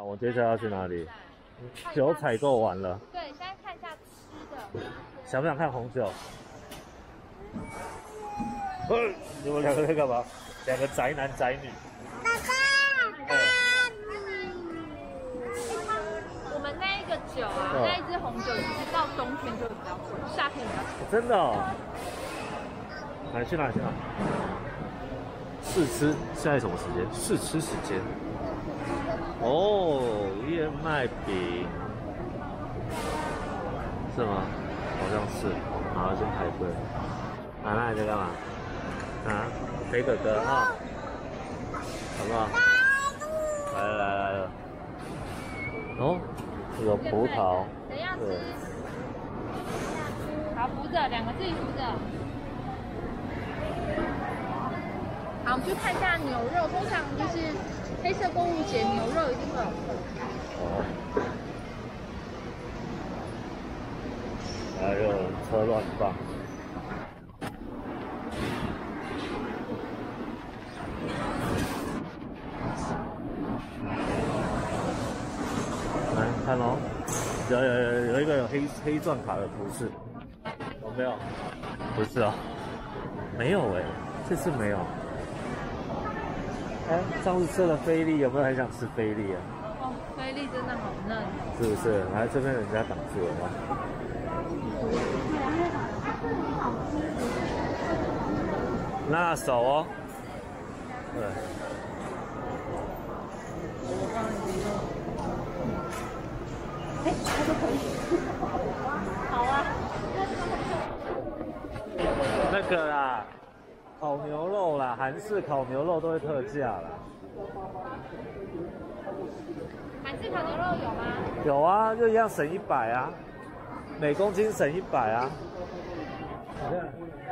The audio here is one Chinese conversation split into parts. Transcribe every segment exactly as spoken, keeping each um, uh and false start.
我接下来要去哪里？酒采购完了。 对，现在看一下吃的。 想不想看红酒？呃，你们两个在干嘛？两个宅男宅女。 爸爸。 哎。 我们那一个酒啊，哦、那一支红酒其实到冬天就比较贵，夏天比较贵。 真的哦。来去哪去哪？试吃，现在什么时间？试吃时间。哦，燕麦饼是吗？好像是。好，先排队。奶奶你在干嘛？啊，陪哥哥啊，好不好？来了来了来了。哦，有葡萄。 谁要吃？好，扶着，两个自己扶着。好，我们去看一下牛肉，通常就是黑色购物节牛肉一定会有特价。 哦。还有人车乱放。来看哦，有有有有一个有黑黑钻卡的图示，有没有？不是哦，没有哎，这次没有。哎，上次吃了菲力，有没有很想吃菲力啊？ 哦，菲力真的好嫩， 是不是？来这边人家挡住了吗？拿手哦，对。 哎，这个可以。好啊。 那个啦，烤牛肉啦，韩式烤牛肉都会特价啦。 韩式烤牛肉有吗？ 有啊，就一样省一百啊，每公斤省一百啊。你看。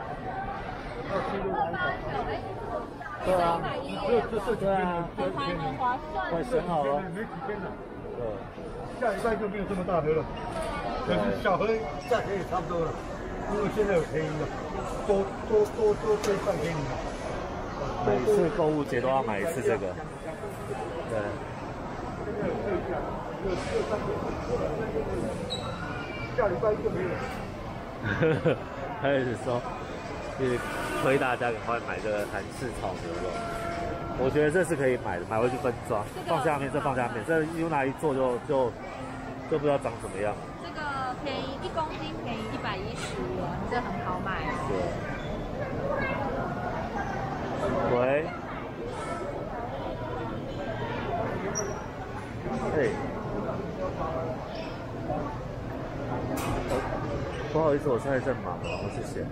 二八九哎。 对啊。 就就是对啊。 很划很划算。 快选好了。 没几天了。 对。 下礼拜就没有这么大盒了，可是小盒价钱也差不多了，因为现在有便宜了，多多多多推算给你了。 每次购物节都要买一次这个。对。 下礼拜就没有。 呵呵，开始说，就是推大家赶快买这个韩式炒牛肉。我觉得这是可以买的，买回去分装，放下面，这放下面，这用哪一做就就就不知道长什么样。 这个便宜，一公斤便宜一百一十元，这很好买。 对。喂。哎。不好意思，我现在正忙，我谢谢。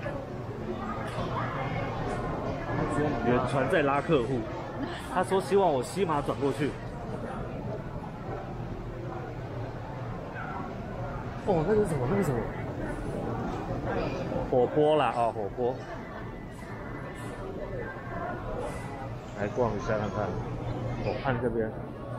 远传在拉客户，他说希望我西马转过去。哦，那个是什么？那个什么？火锅啦，哦，火锅。来逛一下看看，我看这边。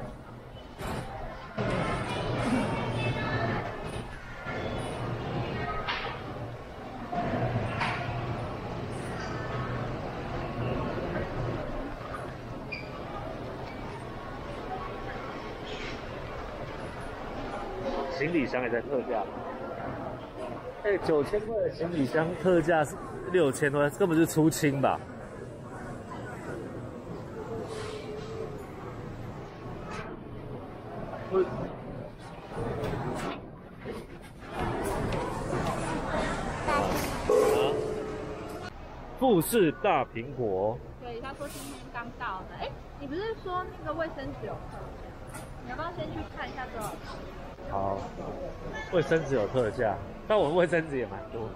行李箱也在特价，哎、欸，九千块的行李箱特价是六千多，根本是出清吧？啊，富士大苹果。 对，他说今天刚到的。哎、欸，你不是说那个卫生纸有特价？你要不要先去看一下多少钱？ 好，卫生纸有特价，但我卫生纸也蛮多。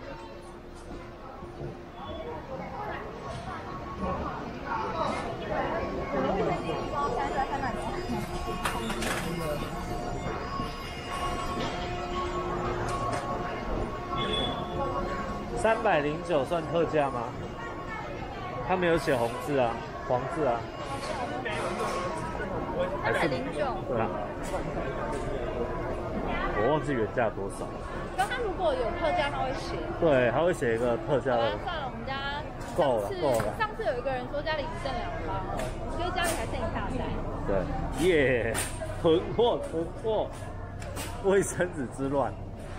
三百零九算特价吗？他没有写红字啊，黄字啊。 三百零九。 对啊。我忘记原价多少。 刚刚如果有特价，他会写。 对，他会写一个特价的。 算了，我们家够了，够了。 上次有一个人说家里只剩两包，我觉得家里还剩一大袋。 对，耶、yeah 囤货囤货，卫生纸之乱。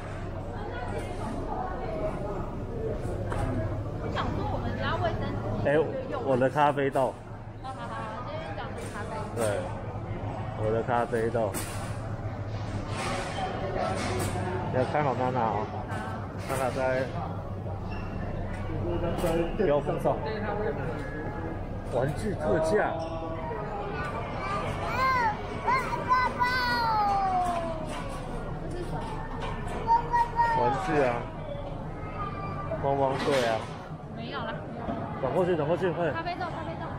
我想说我们家卫生纸。 哎，我的咖啡豆。 好好好，今天讲的咖啡。 对，我的咖啡豆。要看好娜娜哦，娜娜在标风上，玩具特价。玩具啊，汪汪队啊。 没有了。 转过去，转过去，快点。 咖啡豆，咖啡豆。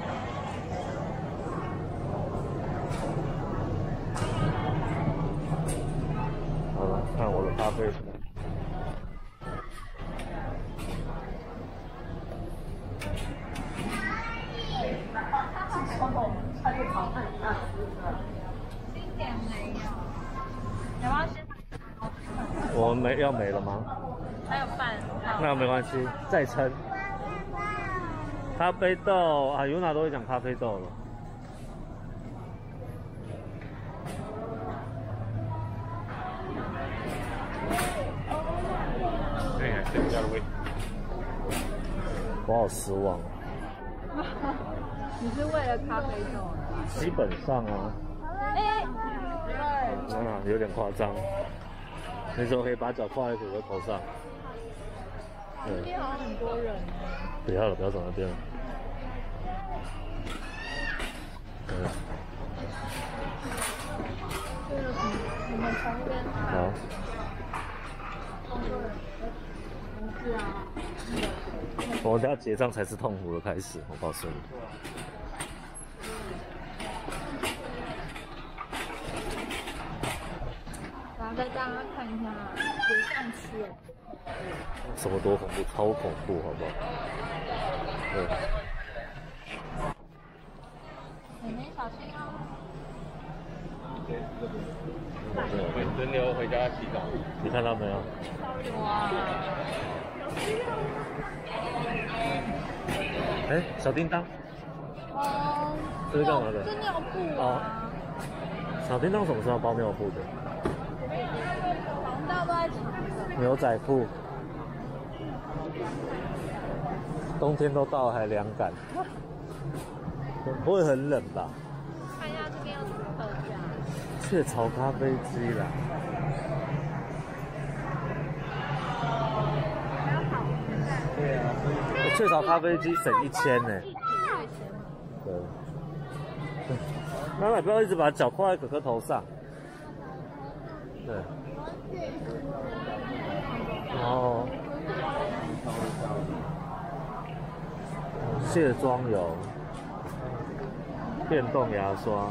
好了，看我的咖啡。 经典没有，要不要先？ 我们没要没了吗？ 还有饭。 那没关系，再撑。咖啡豆啊，尤娜都会讲咖啡豆了。哎呀，这家的味，我好失望。 你是为了咖啡豆？ 基本上啊。 哎， 啊，有点夸张。那时候可以把脚跨在狗狗头上。 这边好像很多人。 不要了，不要走那边了。嗯。 这个我们从这边看。 好。 是啊。 我们等下结账才是痛苦的开始，我告诉你。 然后再大家看一下结账区。 什么多恐怖，超恐怖，好不好？对。 妹妹小心哦。 我们轮流回家洗澡。你看到没有？ 哇！ 哎，小叮当。 哦。 这是干嘛的？ 是尿布啊。 小叮当什么时候包尿布的？ 大家都在抢。 牛仔裤。冬天都到了还凉感，不会很冷吧？ 看一下这边有什么特价。 雀巢咖啡机啦。对啊，雀巢咖啡机省一千呢。对。妈妈不要一直把脚跨在哥哥头上。对。然后。卸妆油、电动牙刷，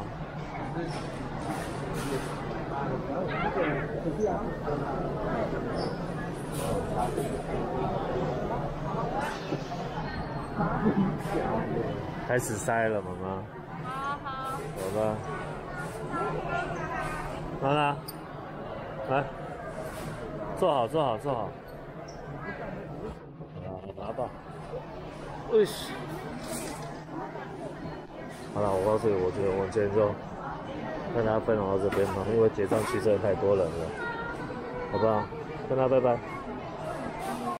开始塞了，妈妈。 好好。 走吧。妈妈，来，坐好，坐好，坐好。好，拿吧。哎西。好了，我告诉你，我觉得我们今天就跟大家分享到这边吧，因为结账区真的太多人了，好不好？跟大家拜拜。